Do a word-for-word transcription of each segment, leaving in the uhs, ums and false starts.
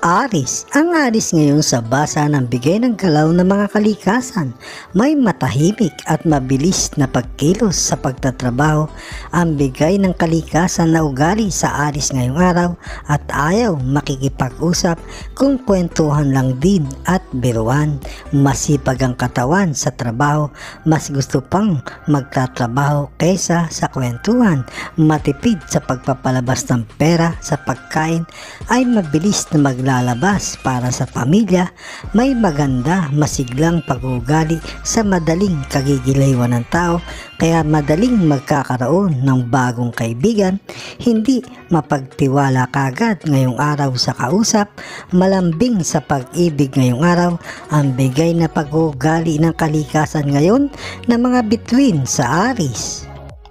Aris, ang Aris ngayon sa basa ng bigay ng galaw ng mga kalikasan. May matahimik at mabilis na pagkilos sa pagtatrabaho ang bigay ng kalikasan na ugali sa Aris ngayong araw at ayaw makikipag-usap kung kwentuhan lang din at biruan. Masipag ang katawan sa trabaho, mas gusto pang magtatrabaho kaysa sa kwentuhan. Matipid sa pagpapalabas ng pera sa pagkain, ay mabilis na maglalabas lalabas para sa pamilya, may maganda masiglang pag-uugali sa madaling kagigilaywan ng tao, kaya madaling magkakaroon ng bagong kaibigan, hindi mapagtiwala kagad ngayong araw sa kausap, malambing sa pag-ibig ngayong araw, ang bigay na pag-uugali ng kalikasan ngayon ng mga bituin sa Aris.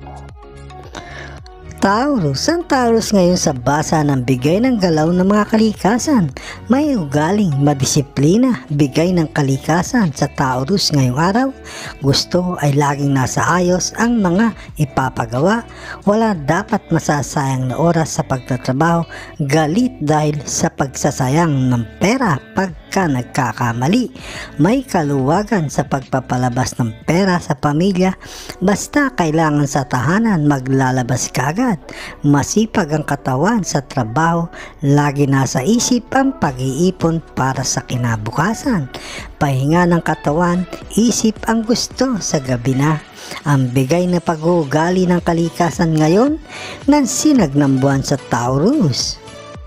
Taurus, ang Taurus ngayon sa basa ng bigay ng galaw ng mga kalikasan. May ugaling madisiplina, bigay ng kalikasan sa Taurus ngayong araw. Gusto ay laging nasa ayos ang mga ipapagawa. Wala dapat masasayang na oras sa pagtatrabaho. Galit dahil sa pagsasayang ng pera pagka nagkakamali. May kaluwagan sa pagpapalabas ng pera sa pamilya. Basta kailangan sa tahanan maglalabas kagad. Masipag ang katawan sa trabaho, lagi nasa isip ang pag-iipon para sa kinabukasan. Pahinga ng katawan, isip ang gusto sa gabi na. Ang bigay na pag-uugali ng kalikasan ngayon ng sinag ng buwan sa Taurus.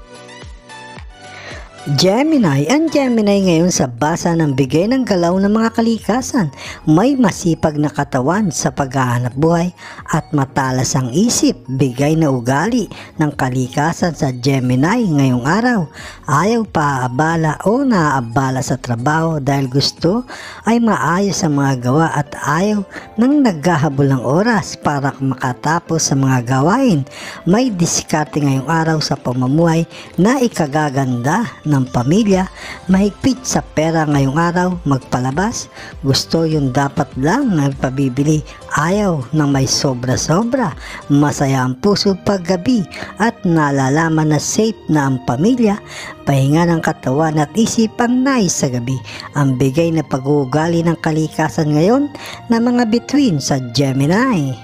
Gemini, ang Gemini ngayon sa basa ng bigay ng galaw ng mga kalikasan. May masipag na katawan sa paghahanap buhay at matalas ang isip, bigay na ugali ng kalikasan sa Gemini ngayong araw. Ayaw paaabala o naaabala sa trabaho dahil gusto ay maayos ang mga gawa at ayaw nang naghahabol ng oras para makatapos sa mga gawain. May diskarte ngayong araw sa pamumuhay na ikagaganda ng pamilya, mahigpit sa pera ngayong araw, magpalabas, gusto yung dapat lang nagpabibili, ayaw na may sobra-sobra, masaya ang puso paggabi at nalalaman na safe na ang pamilya, pahinga ng katawan at isip ang nais sa gabi. Ang bigay na pag-uugali ng kalikasan ngayon na mga bituin sa Gemini.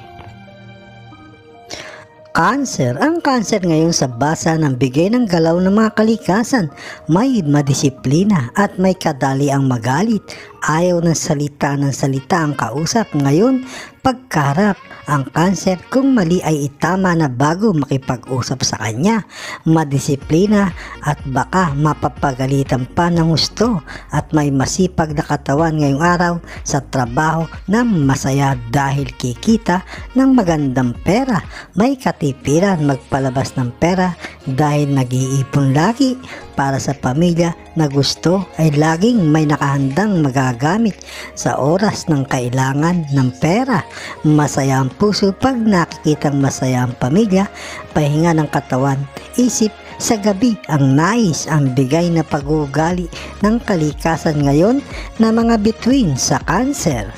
Cancer, ang Cancer ngayon sa basa ng bigay ng galaw ng mga kalikasan. May madisiplina at may kadali ang magalit. Ayaw ng salita ng salita ang kausap. Ngayon, pagkarap ang Cancer kung mali ay itama na bago makipag-usap sa kanya. Madisiplina at baka mapapagalitan pa ng gusto at may masipag na katawan ngayong araw sa trabaho na masaya dahil kikita ng magandang pera. May katipiran magpalabas ng pera dahil nag-iipon lagi para sa pamilya na gusto ay laging may nakahandang magagamit sa oras ng kailangan ng pera. Masaya ang puso pag nakikitang masaya ang pamilya, pahinga ng katawan, isip sa gabi ang nais, ang bigay na pag-uugali ng kalikasan ngayon na mga bituin sa Cancer.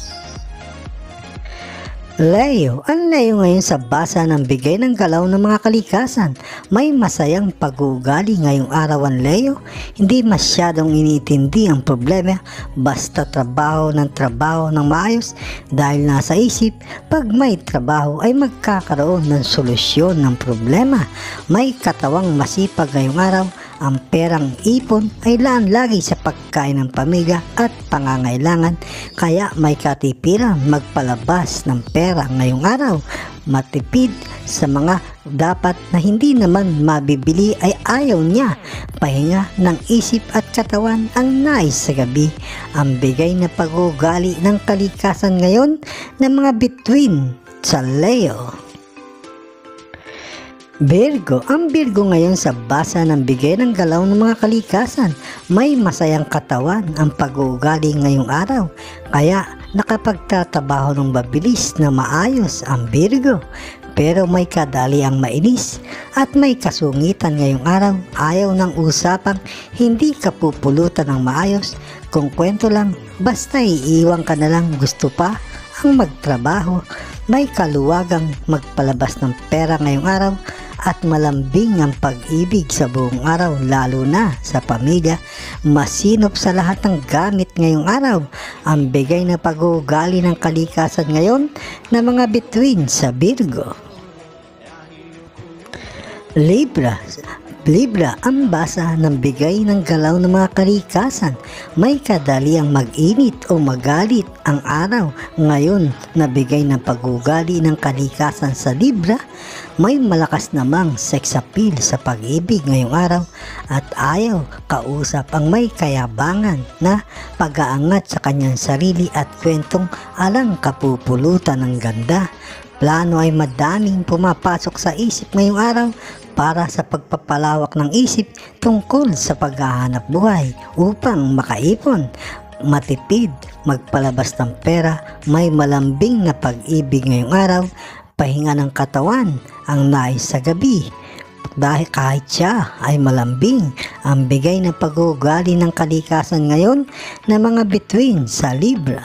Leo, ang Leo ngayon sa basa ng bigay ng galaw ng mga kalikasan. May masayang pag-uugali ngayong araw ang Leo. Hindi masyadong initindi ang problema, basta trabaho ng trabaho ng maayos dahil nasa isip, pag may trabaho ay magkakaroon ng solusyon ng problema. May katawang masipag ngayong araw. Ang perang ipon ay laan lagi sa pagkain ng pamilya at pangangailangan, kaya may katipiran magpalabas ng pera ngayong araw. Matipid sa mga dapat na hindi naman mabibili ay ayaw niya. Pahinga ng isip at katawan ang nais sa gabi. Ang bigay na pag-uugali ng kalikasan ngayon ng mga bituin sa Leo. Virgo, ang Virgo ngayon sa basa ng bigay ng galaw ng mga kalikasan. May masayang katawan ang pag-uugali ngayong araw, kaya nakapagtatrabaho ng mabilis na maayos ang Virgo. Pero may kadali ang mainis at may kasungitan ngayong araw. Ayaw ng usapang hindi ka pupulutan ng maayos. Kung kwento lang, basta iiwan ka na lang, gusto pa ang magtrabaho. May kaluwagang magpalabas ng pera ngayong araw. at malambing ang pag-ibig sa buong araw, lalo na sa pamilya. Masinop sa lahat ng gamit ngayong araw ang bigay na pag-uugali ng kalikasan ngayon na mga bituin sa Virgo. Libra. Libra, ang basa ng bigay ng galaw ng mga kalikasan. May kadaliang mag-init o magalit ang araw ngayon na bigay ng pag-ugali ng kalikasan sa Libra. May malakas namang sex appeal sa pag-ibig ngayong araw at ayaw kausap ang may kayabangan na pag-aangat sa kanyang sarili at kwentong alang kapupulutan ng ganda. Plano ay madaming pumapasok sa isip ngayong araw para sa pagpapalawak ng isip tungkol sa paghahanap buhay upang makaipon, matipid, magpalabas ng pera. May malambing na pag-ibig ngayong araw, pahinga ng katawan ang nais sa gabi. Dahil kahit siya ay malambing, ang bigay ng pag-uugali ng kalikasan ngayon na mga bituin sa Libra.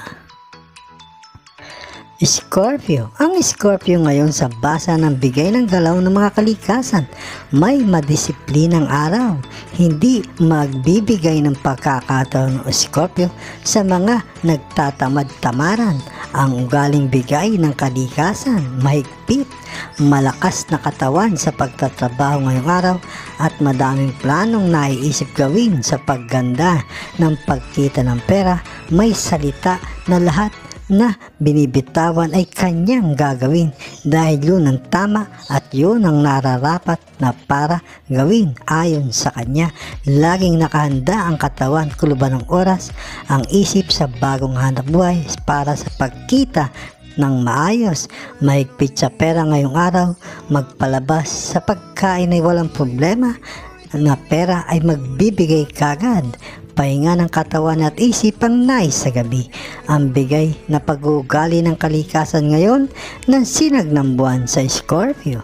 Scorpio. Ang Scorpio ngayon sa basa ng bigay ng galaw ng mga kalikasan. May madisiplinang araw. Hindi magbibigay ng pagkakataon ng Scorpio sa mga nagtatamad-tamaran. Ang ugaling bigay ng kalikasan, mahigpit, malakas na katawan sa pagtatrabaho ngayong araw at madaming planong naiisip gawin sa pagganda ng pagkita ng pera. May salita na lahat na binibitawan ay kanyang gagawin dahil yun ang tama at yun ang nararapat na para gawin ayon sa kanya. Laging nakahanda ang katawan, kuluban ng oras, ang isip sa bagong hanap buhay para sa pagkita ng maayos. Mahigpit sa pera ngayong araw, magpalabas sa pagkain ay walang problema na pera ay magbibigay kagad. Pahinga ng katawan at isip ang nais sa gabi. Ang bigay na pag-uugali ng kalikasan ngayon ng sinag ng buwan sa Scorpio.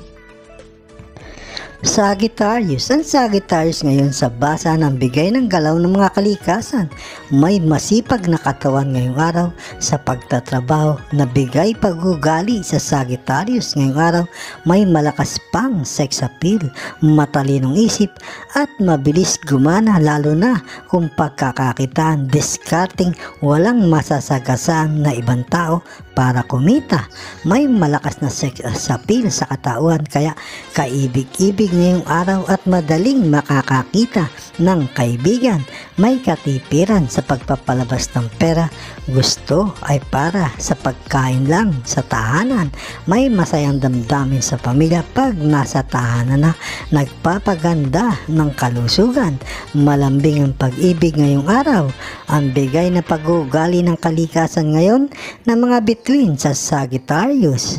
Sagittarius. Ang Sagittarius ngayon sa basa ng bigay ng galaw ng mga kalikasan. May masipag na katawan ngayong araw sa pagtatrabaho na bigay pag-ugali sa Sagittarius ngayong araw. May malakas pang sex appeal, matalinong isip at mabilis gumana lalo na kung pagkakakitaan, discarding walang masasagasaan na ibang tao para kumita. May malakas na sex appeal sa katauhan kaya kaibig-ibig ngayong araw at madaling makakakita ng kaibigan. May katipiran sa pagpapalabas ng pera. Gusto ay para sa pagkain lang sa tahanan. May masayang damdamin sa pamilya pag nasa tahanan na. Nagpapaganda ng kalusugan. Malambing ang pag-ibig ngayong araw. Ang bigay na pag-uugali ng kalikasan ngayon ng mga bituin sa Sagittarius.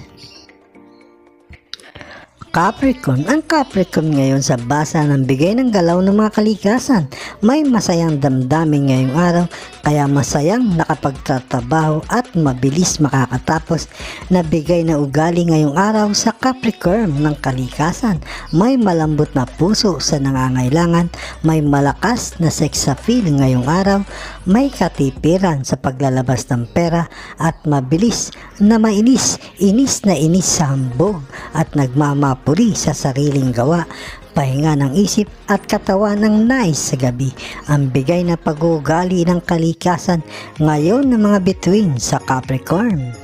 Capricorn. Ang Capricorn ngayon sa basa ng bigay ng galaw ng mga kalikasan. May masayang damdamin ngayong araw kaya masayang nakapagtatrabaho at mabilis makakatapos na bigay na ugali ngayong araw sa Capricorn ng kalikasan. May malambot na puso sa nangangailangan. May malakas na sex appeal ngayong araw. May katipiran sa paglalabas ng pera at mabilis na mainis. Inis na inis sa hambog at nagmamapuri sa sariling gawa. Pahinga ng isip at katawan ng nais sa gabi. Ang bigay na pag-uugali ng kalikasan ngayon ng mga bituin sa Capricorn.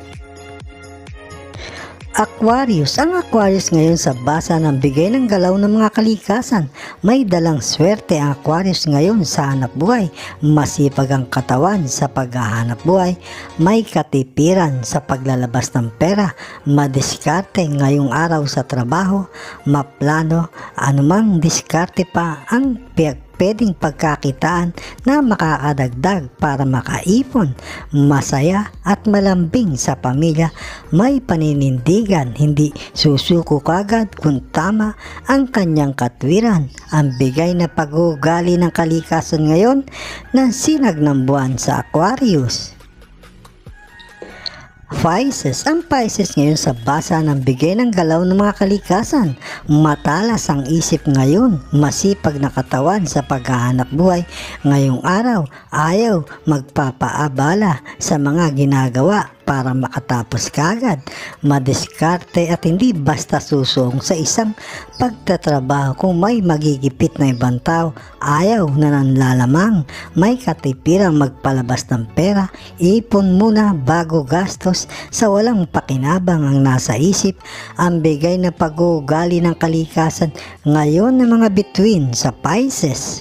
Aquarius. Ang Aquarius ngayon sa basa ng bigay ng galaw ng mga kalikasan. May dalang swerte ang Aquarius ngayon sa hanap buhay. Masipag ang katawan sa paghahanap buhay. May katipiran sa paglalabas ng pera. Madiskarte ngayong araw sa trabaho. Maplano anumang diskarte pa ang piyag pwedeng pagkakitaan na makakadagdag para makaipon. Masaya at malambing sa pamilya. May paninindigan, hindi susuko kagad kung tama ang kanyang katwiran. Ang bigay na pag-uugali ng kalikasan ngayon ng sinag ng buwan sa Aquarius. Pisces. Ang Pisces ngayon sa basa ng bigay ng galaw ng mga kalikasan. Matalas ang isip ngayon, masipag na katawan sa paghahanap buhay. Ngayong araw, ayaw magpapaabala sa mga ginagawa para makatapos kagad, madiskarte at hindi basta susong sa isang pagtatrabaho. Kung may magigipit na ibang tao, ayaw na nanlalamang, may katipirang magpalabas ng pera, ipon muna bago gastos sa walang pakinabang ang nasa isip, ang bigay na pag-uugali ng kalikasan ngayon ng mga bituin sa Pisces.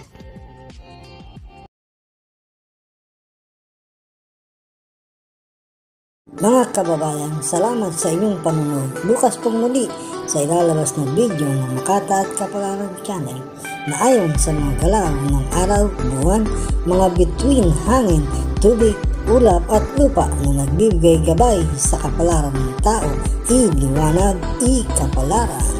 Mga kababayan, salamat sa inyong panunood. Bukas pong muli sa ilalabas na video ng Makata at Kapalaran Channel na ayon sa mga galaw ng araw, buwan, mga bituin, hangin, tubig, ulap at lupa na nagbibigay gabay sa kapalaran ng tao, iliwanag, ikapalaran.